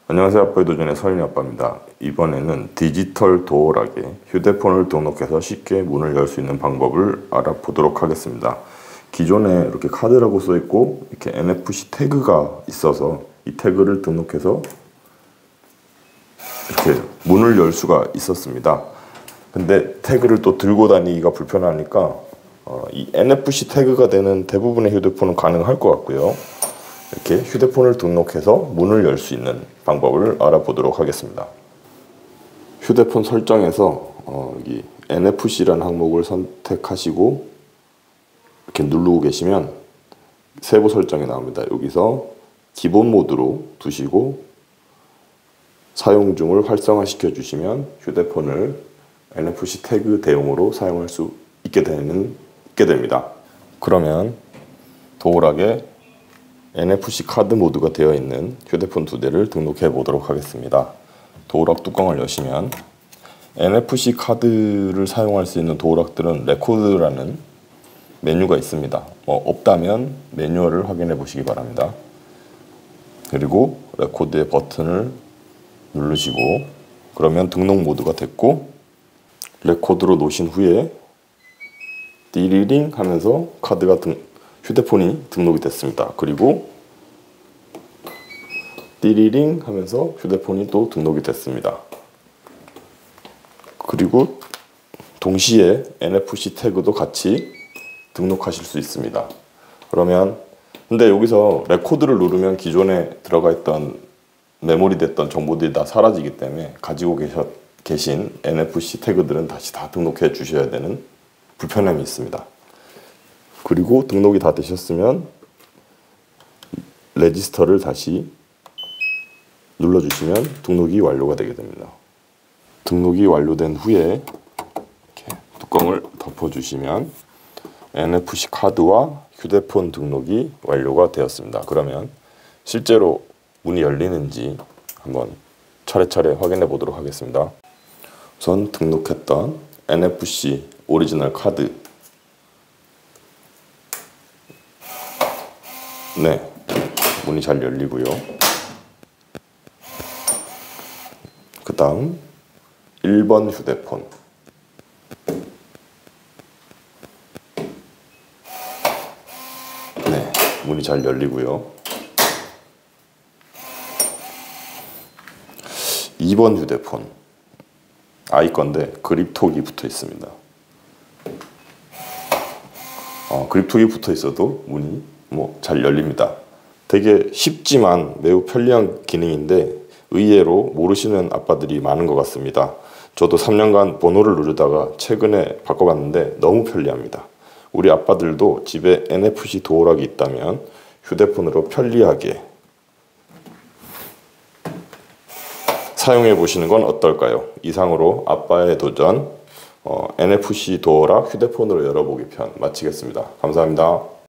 안녕하세요. 아빠의 도전의 서인이 아빠입니다. 이번에는 디지털 도어락에 휴대폰을 등록해서 쉽게 문을 열 수 있는 방법을 알아보도록 하겠습니다. 기존에 이렇게 카드라고 써있고 이렇게 NFC 태그가 있어서 이 태그를 등록해서 이렇게 문을 열 수가 있었습니다. 근데 태그를 또 들고 다니기가 불편하니까 이 NFC 태그가 되는 대부분의 휴대폰은 가능할 것 같고요. 이렇게 휴대폰을 등록해서 문을 열 수 있는 방법을 알아보도록 하겠습니다. 휴대폰 설정에서 여기 NFC라는 항목을 선택하시고 이렇게 누르고 계시면 세부 설정이 나옵니다. 여기서 기본 모드로 두시고 사용 중을 활성화 시켜 주시면 휴대폰을 NFC 태그 대용으로 사용할 수 있게 됩니다. 그러면 도어락에 NFC 카드 모드가 되어 있는 휴대폰 2대를 등록해 보도록 하겠습니다. 도어락 뚜껑을 여시면 NFC 카드를 사용할 수 있는 도어락들은 레코드라는 메뉴가 있습니다. 없다면 매뉴얼을 확인해 보시기 바랍니다. 그리고 레코드의 버튼을 누르시고 그러면 등록 모드가 됐고 레코드로 놓으신 후에 띠리링 하면서 휴대폰이 등록이 됐습니다. 그리고 띠리링 하면서 휴대폰이 또 등록이 됐습니다. 그리고 동시에 NFC 태그도 같이 등록하실 수 있습니다. 그러면 근데 여기서 레코드를 누르면 기존에 들어가 있던 메모리 됐던 정보들이 다 사라지기 때문에 가지고 계신 NFC 태그들은 다시 다 등록해 주셔야 되는 불편함이 있습니다. 그리고 등록이 다 되셨으면 레지스터를 다시 눌러주시면 등록이 완료가 되게 됩니다. 등록이 완료된 후에 이렇게 뚜껑을 덮어주시면 NFC 카드와 휴대폰 등록이 완료가 되었습니다. 그러면 실제로 문이 열리는지 한번 차례차례 확인해 보도록 하겠습니다. 우선 등록했던 NFC 오리지널 카드, 네, 문이 잘 열리고요. 그 다음 1번 휴대폰, 네, 문이 잘 열리고요. 2번 휴대폰, 아이건데 그립톡이 붙어 있습니다. 그립톡이 붙어 있어도 문이 잘 열립니다. 되게 쉽지만 매우 편리한 기능인데 의외로 모르시는 아빠들이 많은 것 같습니다. 저도 3년간 번호를 누르다가 최근에 바꿔봤는데 너무 편리합니다. 우리 아빠들도 집에 NFC 도어락이 있다면 휴대폰으로 편리하게 사용해 보시는 건 어떨까요? 이상으로 아빠의 도전 NFC 도어락 휴대폰으로 열어보기 편 마치겠습니다. 감사합니다.